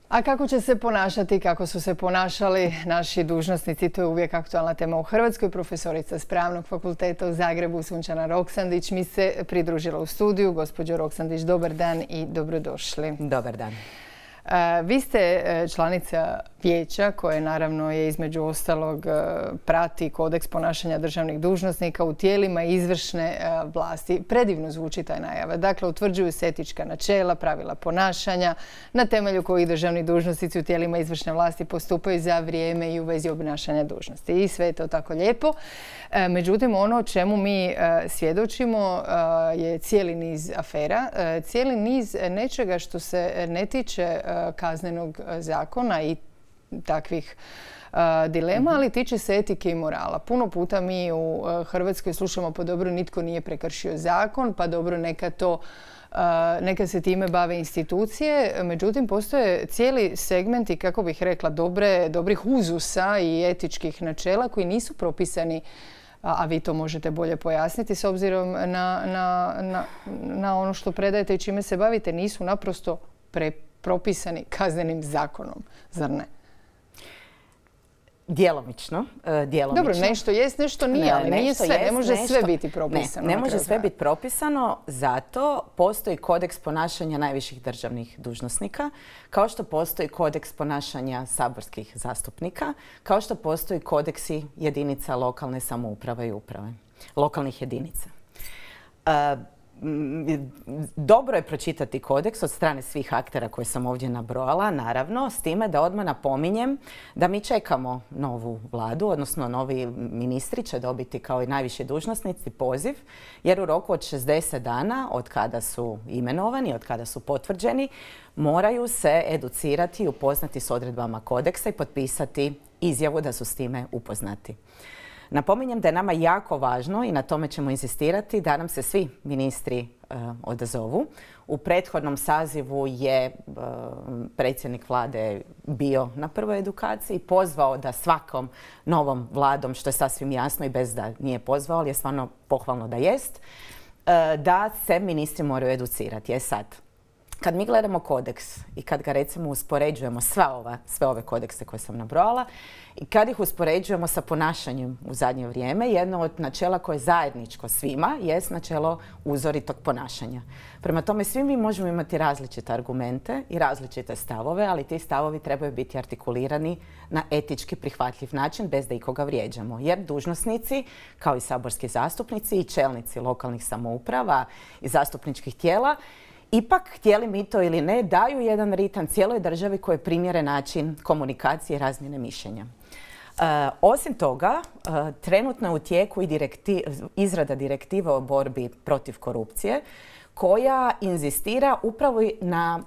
A kako će se ponašati, kako su se ponašali naši dužnosnici, to je uvijek aktualna tema u Hrvatskoj. Profesorica s Pravnog fakulteta u Zagrebu, Sunčana Roksandić, mi se pridružila u studiju. Gospođo Roksandić, dobar dan i dobrodošli. Dobar dan. Vi ste članica vijeća koje naravno je između ostalog prati kodeks ponašanja državnih dužnosnika u tijelima izvršne vlasti. Predivno zvuči taj najava. Dakle, utvrđuju se etička načela, pravila ponašanja na temelju kojih državni dužnosnici u tijelima izvršne vlasti postupaju za vrijeme i u vezi obnašanja dužnosti. I sve je to tako lijepo. Međutim, ono o čemu mi svjedočimo je cijeli niz afera, cijeli niz nečega što se ne tiče kaznenog zakona i takvih dilema, ali tiče se etike i morala. Puno puta mi u Hrvatskoj slušamo pa dobro nitko nije prekršio zakon, pa dobro neka se time bave institucije. Međutim, postoje cijeli segmenti, kako bih rekla, dobrih uzusa i etičkih načela koji nisu propisani, a vi to možete bolje pojasniti s obzirom na ono što predajete i čime se bavite, nisu naprosto propisani kaznenim zakonom, zar ne? Djelomično. Dobro, nešto jest, nešto nije, ali nije sve. Ne može sve biti propisano. Ne može sve biti propisano, zato postoji kodeks ponašanja najviših državnih dužnosnika, kao što postoji kodeks ponašanja saborskih zastupnika, kao što postoji kodeksi jedinica lokalne samouprave i uprave, lokalnih jedinica. Dobro je pročitati kodeks od strane svih aktera koje sam ovdje nabrojala, naravno, s time da odmah napominjem da mi čekamo novu vladu, odnosno novi ministri će dobiti kao i najviši dužnosnici poziv, jer u roku od 60 dana od kada su imenovani, od kada su potvrđeni, moraju se educirati i upoznati s odredbama kodeksa i potpisati izjavu da su s time upoznati. Napominjem da je nama jako važno i na tome ćemo inzistirati da nam se svi ministri odazovu. U prethodnom sazivu je predsjednik vlade bio na prvoj edukaciji, pozvao da svakom novom vladom, što je sasvim jasno i bez da nije pozvao, ali je stvarno pohvalno da jest, da se ministri moraju educirati. Sad, kad mi gledamo kodeks i kad ga recimo uspoređujemo sve ove kodekse koje sam nabrojala i kad ih uspoređujemo sa ponašanjem u zadnje vrijeme, jedno od načela koje je zajedničko svima jest načelo uzoritog ponašanja. Prema tome, svi mi možemo imati različite argumente i različite stavove, ali ti stavovi trebaju biti artikulirani na etički prihvatljiv način bez da ikoga vrijeđamo. Jer dužnosnici, kao i saborski zastupnici i čelnici lokalnih samouprava i zastupničkih tijela, ipak, htjeli mi to ili ne, daju jedan ritam cijeloj državi koji je primjeren način komunikacije i razmjene mišljenja. Osim toga, trenutno je u tijeku i izrada direktive o borbi protiv korupcije koja inzistira upravo na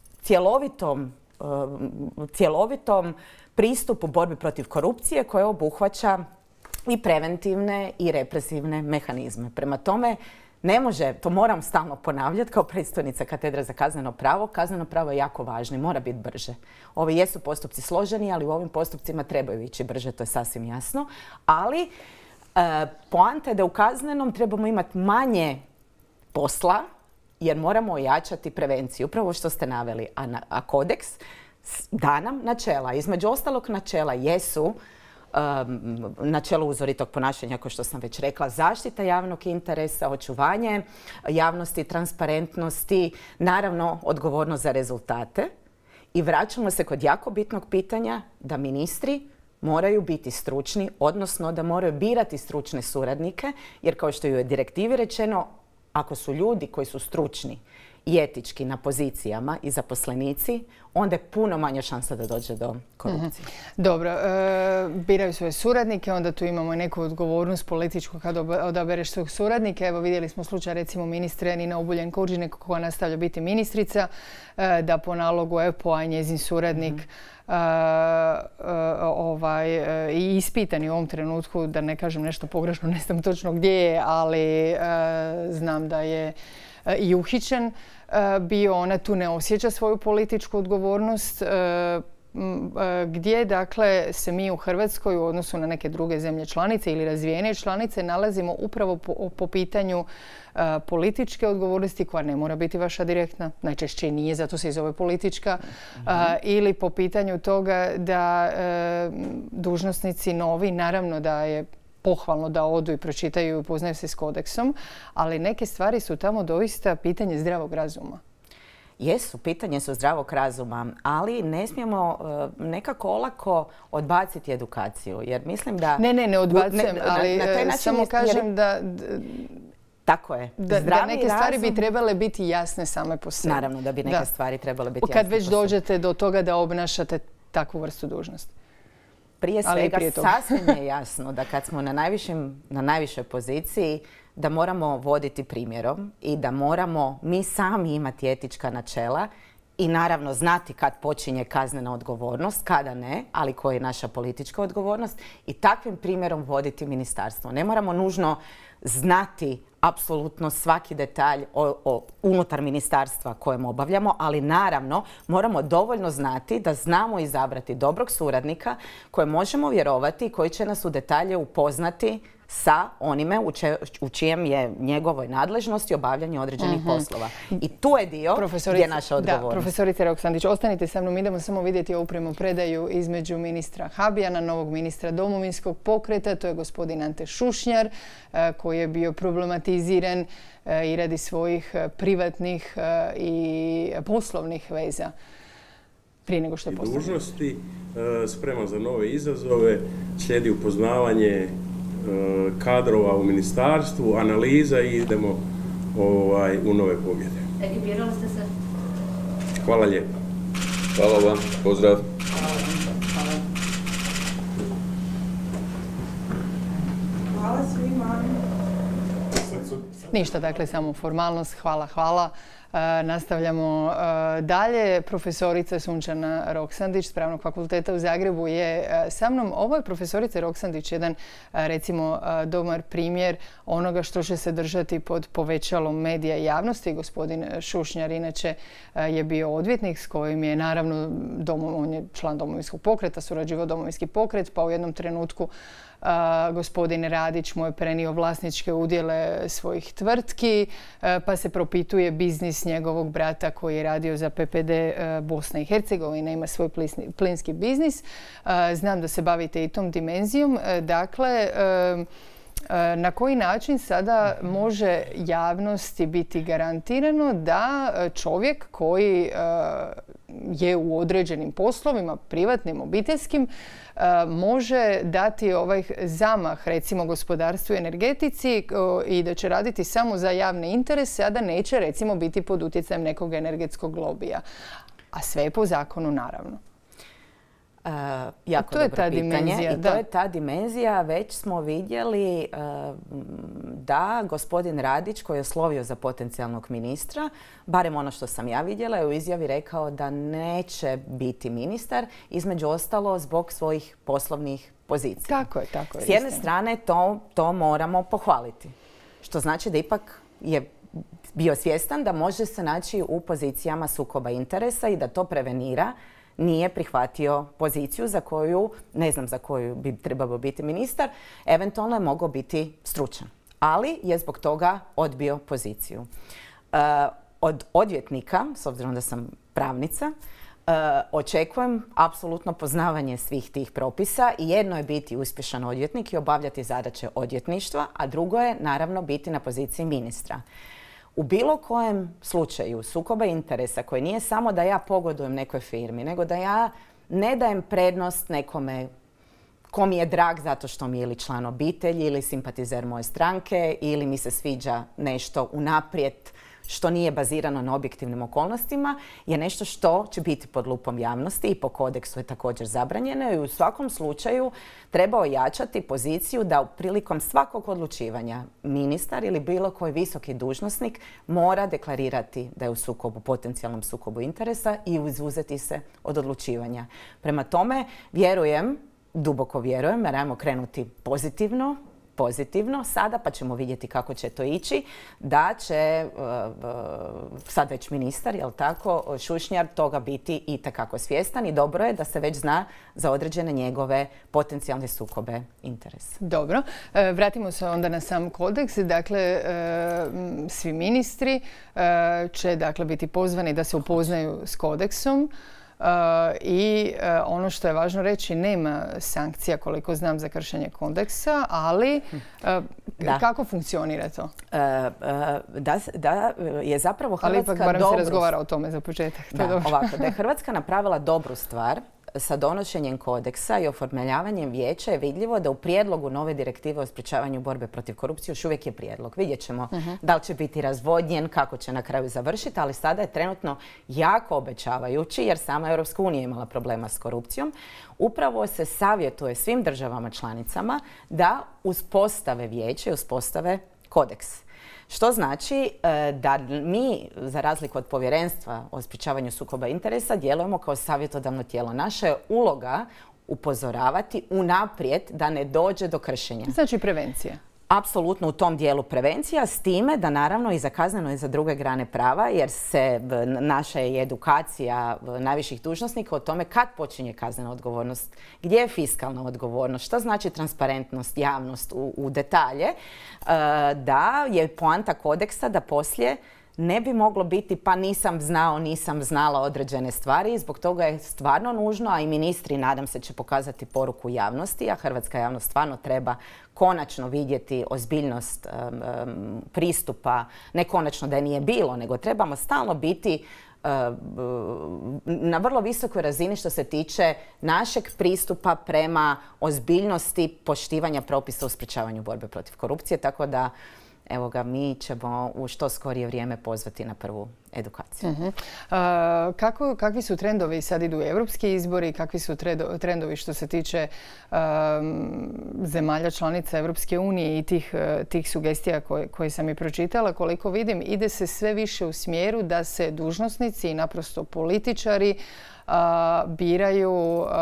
cjelovitom pristupu borbi protiv korupcije koja obuhvaća i preventivne i represivne mehanizme. Prema tome, ne može, to moram stalno ponavljati kao predstojnica katedre za kazneno pravo. Kazneno pravo je jako važno i mora biti brže. Ovi jesu postupci složeni, ali u ovim postupcima trebaju ići brže, to je sasvim jasno. Ali poanta je da u kaznenom trebamo imati manje posla jer moramo ojačati prevenciju. Upravo što ste naveli. A kodeks da nam načela. Između ostalog načela jesu načelo uzoritog ponašanja, kao što sam već rekla, zaštita javnog interesa, očuvanje javnosti, transparentnosti, naravno odgovornost za rezultate. I vraćamo se kod jako bitnog pitanja da ministri moraju biti stručni, odnosno da moraju birati stručne suradnike, jer kao što je u direktivi rečeno, ako su ljudi koji su stručni i etički na pozicijama i zaposlenici, onda je puno manja šansa da dođe do korupcije. Dobro, biraju svoje suradnike, onda tu imamo neku odgovornost političku kad odabereš svog suradnika. Evo vidjeli smo slučaj recimo ministre Nina Obuljen-Koržinek koja nastavlja biti ministrica, da po nalogu EPO-a i njezin suradnik i ispitan u ovom trenutku, da ne kažem nešto pogrešno, ne znam točno gdje je, ali znam da je i uhićen bio. Ona tu ne osjeća svoju političku odgovornost. gdje dakle se mi u Hrvatskoj u odnosu na neke druge zemlje članice ili razvijenije članice nalazimo upravo po pitanju političke odgovornosti koja ne mora biti vaša direktna, najčešće nije, zato se i zove politička, ili po pitanju toga da dužnosnici novi, naravno da je pohvalno da odu i pročitaju i upoznaju se s kodeksom, ali neke stvari su tamo doista pitanje zdravog razuma. Jesu, pitanje su zdravog razuma, ali ne smijemo nekako olako odbaciti edukaciju, jer mislim da... Ne odbacujem, ali samo kažem da... Tako je. Da neke stvari bi trebale biti jasne same po sebi. Naravno da bi neke stvari trebale biti jasne po sebi. Kad već dođete do toga da obnašate takvu vrstu dužnosti. Prije svega sasvim je jasno da kad smo na najvišoj poziciji da moramo voditi primjerom i da moramo mi sami imati etička načela i naravno znati kad počinje kaznena odgovornost, kada ne, ali koja je naša politička odgovornost i takvim primjerom voditi ministarstvo. Ne moramo nužno znati apsolutno svaki detalj unutar ministarstva kojem obavljamo, ali naravno moramo dovoljno znati da znamo izabrati dobrog suradnika koje možemo vjerovati i koji će nas u detalje upoznati sa onime u čijem je njegovoj nadležnosti obavljanje određenih poslova. I tu je dio gdje je naša odgovornost. Da, profesorice Roksandić, ostanite sa mnom, idemo samo vidjeti ovu primopredaju između ministra Habijana, novog ministra Domovinskog pokreta, to je gospodin Ante Šušnjar, koji je bio problematiziran i radi svojih privatnih i poslovnih veza. Prije nego što je postavljeno. Dužnosti, spreman za nove izazove, slijedi upoznavanje kadrova u ministarstvu, analiza i idemo u nove pobjede. Ekipirali ste se? Hvala lijepo. Hvala vam, pozdrav. Hvala svima. Ništa, dakle, samo formalnost. Hvala. Nastavljamo dalje. Profesorica Sunčana Roksandić s Pravnog fakulteta u Zagrebu je sa mnom. Ovo je profesorica Roksandić jedan, recimo, dobar primjer onoga što će se držati pod povećalom medija i javnosti. Gospodin Šušnjar inače je bio odvjetnik s kojim je naravno, on je član Domovinskog pokreta, surađivao Domovinski pokret, pa u jednom trenutku gospodin Radić mu je prenio vlasničke udjele svojih tvrtki, pa se propituje biznis njegovog brata koji je radio za PPD Bosna i Hercegovina, ima svoj plinski biznis. Znam da se bavite i tom dimenzijom. Dakle, na koji način sada može javnosti biti garantirano da čovjek koji je u određenim poslovima, privatnim, obiteljskim, može dati ovaj zamah, recimo, gospodarstvu i energetici i da će raditi samo za javne interese, a da neće, recimo, biti pod utjecajem nekog energetskog lobija. A sve je po zakonu, naravno. Jako dobro pitanje. I to je ta dimenzija. Već smo vidjeli da gospodin Radić, koji je oslovio za potencijalnog ministra, barem ono što sam ja vidjela, je u izjavi rekao da neće biti ministar, između ostalo zbog svojih poslovnih pozicija. Tako je. S jedne strane to moramo pohvaliti. Što znači da ipak je bio svjestan da može se naći u pozicijama sukoba interesa i da to prevenira. Nije prihvatio poziciju za koju, ne znam za koju bi trebao biti ministar, eventualno je mogao biti stručan. Ali je zbog toga odbio poziciju. Od odvjetnika, s obzirom da sam pravnica, očekujem apsolutno poznavanje svih tih propisa i jedno je biti uspješan odvjetnik i obavljati zadaće odvjetništva, a drugo je naravno biti na poziciji ministra. U bilo kojem slučaju sukoba interesa koji nije samo da ja pogodujem nekoj firmi, nego da ja ne dajem prednost nekome ko mi je drag zato što mi je ili član obitelji ili simpatizer moje stranke ili mi se sviđa nešto unaprijed što nije bazirano na objektivnim okolnostima, je nešto što će biti pod lupom javnosti i po kodeksu je također zabranjeno i u svakom slučaju treba ojačati poziciju da prilikom svakog odlučivanja ministar ili bilo koji visoki dužnosnik mora deklarirati da je u sukobu, potencijalnom sukobu interesa i izuzeti se od odlučivanja. Prema tome, vjerujem, duboko vjerujem, jer ajmo krenuti pozitivno, pozitivno sada, pa ćemo vidjeti kako će to ići, da će sad već ministar, jel tako, Šušnjar toga biti itekako svjestan i dobro je da se već zna za određene njegove potencijalne sukobe interesa. Dobro. Vratimo se onda na sam kodeks. Dakle, svi ministri će dakle biti pozvani da se upoznaju s kodeksom. I ono što je važno reći, nema sankcija koliko znam za kršenje kodeksa, ali kako funkcionira to? Da je zapravo Hrvatska ali ipak barem se razgovara o tome za početak. Da je Hrvatska napravila dobru stvar sa donošenjem kodeksa i oformljavanjem vijeća je vidljivo da u prijedlogu nove direktive o sprječavanju borbe protiv korupcije još uvijek je prijedlog. Vidjet ćemo da li će biti razvodnjen, kako će na kraju završiti, ali sada je trenutno jako obećavajući jer sama Europska unija imala problema s korupcijom. Upravo se savjetuje svim državama članicama da uspostave vijeće i uspostave kodeks. Što znači da mi, za razliku od Povjerenstva o sprječavanju sukoba interesa, djelujemo kao savjetodavno tijelo. Naša je uloga upozoravati unaprijed da ne dođe do kršenja. Znači prevencija. Apsolutno u tom dijelu prevencija, s time da naravno i za kazneno i za druge grane prava, jer se naša je edukacija najviših dužnosnika o tome kad počinje kaznena odgovornost, gdje je fiskalna odgovornost, što znači transparentnost, javnost u detalje, da je poanta kodeksa da poslije ne bi moglo biti pa nisam znao, nisam znala određene stvari i zbog toga je stvarno nužno, a i ministri nadam se će pokazati poruku javnosti, a hrvatska javnost stvarno treba konačno vidjeti ozbiljnost pristupa, ne konačno da je nije bilo, nego trebamo stalno biti na vrlo visokoj razini što se tiče našeg pristupa prema ozbiljnosti poštivanja propisa u sprječavanju borbe protiv korupcije, tako da evo ga, mi ćemo u što skorije vrijeme pozvati na prvu edukaciju. Kakvi su trendovi? Sad idu europski izbori. Kakvi su trendovi što se tiče zemalja članica Europske unije i tih sugestija koje sam i pročitala? Koliko vidim, ide se sve više u smjeru da se dužnosnici i naprosto političari biraju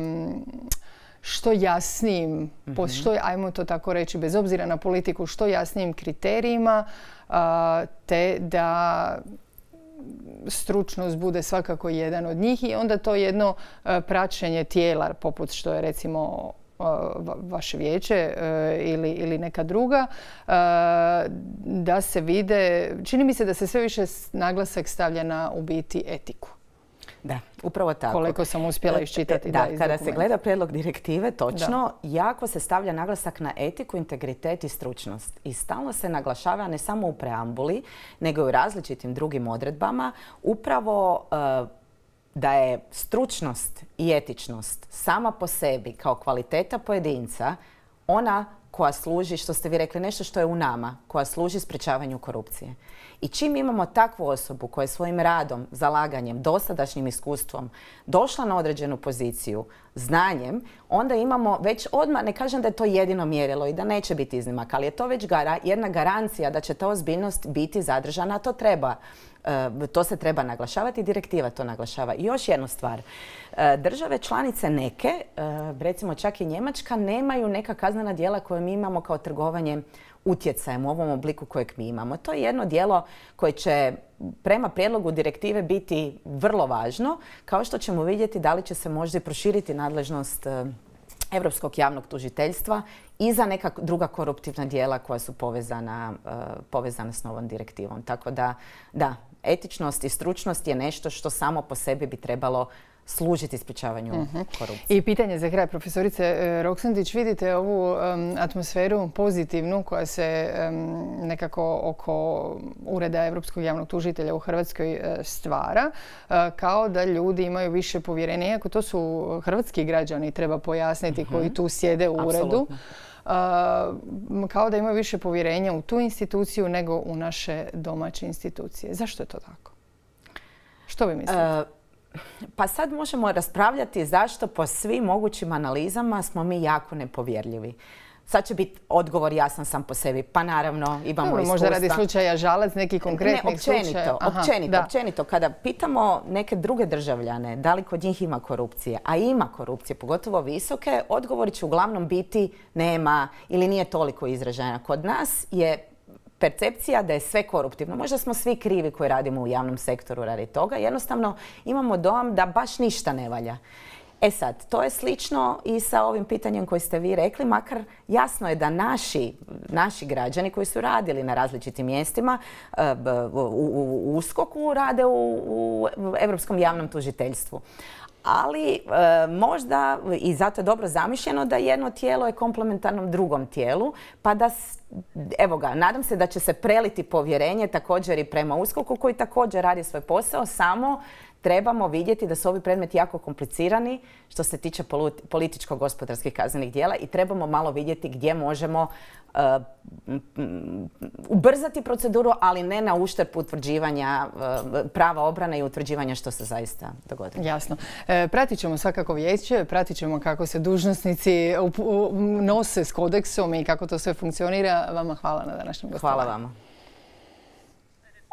što jasnijim, ajmo to tako reći, bez obzira na politiku, što jasnijim kriterijima, te da stručnost bude svakako jedan od njih i onda to jedno praćenje tijela, poput što je recimo vaše vijeće ili neka druga, da se vide, čini mi se da se sve više naglasak stavlja na u biti etiku. Da, upravo tako. Koliko sam uspjela iščitati. Da, kada se gleda prijedlog direktive, točno, jako se stavlja naglasak na etiku, integritet i stručnost. I stalno se naglašava ne samo u preambuli, nego i u različitim drugim odredbama, upravo da je stručnost i etičnost sama po sebi kao kvaliteta pojedinca ona koja služi, što ste vi rekli, nešto što je u nama, koja služi sprječavanju korupcije. I čim imamo takvu osobu koja je svojim radom, zalaganjem, dosadašnjim iskustvom došla na određenu poziciju, znanjem, onda imamo već odmah, ne kažem da je to jedino mjerilo i da neće biti iznimak, ali je to već jedna garancija da će ta ozbiljnost biti zadržana, to se treba naglašavati i direktiva to naglašava. I još jednu stvar. Države članice neke, recimo čak i Njemačka, nemaju neka kaznena djela koje mi imamo kao trgovanje utjecajem u ovom obliku kojeg mi imamo. To je jedno djelo koje će prema prijedlogu direktive biti vrlo važno, kao što ćemo vidjeti da li će se možda i proširiti nadležnost Europskog javnog tužiteljstva i za neka druga koruptivna djela koja su povezana s novom direktivom. Tako da, etičnost i stručnost je nešto što samo po sebi bi trebalo služiti sprječavanju korupcije. I pitanje za kraj, profesorice Roksandić, vidite ovu atmosferu pozitivnu koja se nekako oko Ureda Europskog javnog tužitelja u Hrvatskoj stvara, kao da ljudi imaju više povjerenja, iako to su hrvatski građani, treba pojasniti, koji tu sjede u uredu. Kao da imaju više povjerenja u tu instituciju nego u naše domaće institucije. Zašto je to tako? Što vi mislite? Pa sad možemo raspravljati zašto po svim mogućim analizama smo mi jako nepovjerljivi. Sad će biti odgovor jasan sam po sebi. Pa naravno, imamo iskustva. Možda radi slučaja Žalac, neki konkretnih slučaja. Općenito. Kada pitamo neke druge državljane da li kod njih ima korupcije, a ima korupcije, pogotovo visoke, odgovori će uglavnom biti nema ili nije toliko izražena. Kod nas je percepcija da je sve koruptivno. Možda smo svi krivi koji radimo u javnom sektoru radi toga. Jednostavno imamo dojam da baš ništa ne valja. E sad, to je slično i sa ovim pitanjem koje ste vi rekli, makar jasno je da naši građani koji su radili na različitim mjestima u USKOK-u rade u Europskom javnom tužiteljstvu. Ali možda, i zato je dobro zamišljeno, da jedno tijelo je komplementarno drugom tijelu, pa da, evo ga, nadam se da će se preliti povjerenje također i prema USKOK-u koji također radi svoj posao, samo trebamo vidjeti da su ovi predmeti jako komplicirani što se tiče političko-gospodarskih kaznenih djela i trebamo malo vidjeti gdje možemo ubrzati proceduru, ali ne na uštrb utvrđivanja prava obrane i utvrđivanja što se zaista dogodilo. Jasno. Pratit ćemo svakako vijeće, pratit ćemo kako se dužnosnici nose s kodeksom i kako to sve funkcionira. Vama hvala na današnjem gostovanju. Hvala vama.